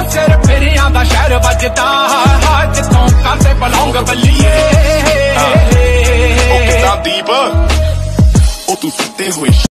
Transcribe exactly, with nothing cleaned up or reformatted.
ਸਿਰ ਫੇਰਿਆਂ ਦਾ ਸ਼ਹਿਰ ਵੱਜਦਾ ਜਿੱਥੋਂ ਕਾਸੇ ਬਲੌਂਗ ਬੱਲੀਏ ਉਹ ਕਿਦਾਂ ਦੀਪ ਉਹ ਤੂੰ ਸੁੱਤੇ ਹੋਏ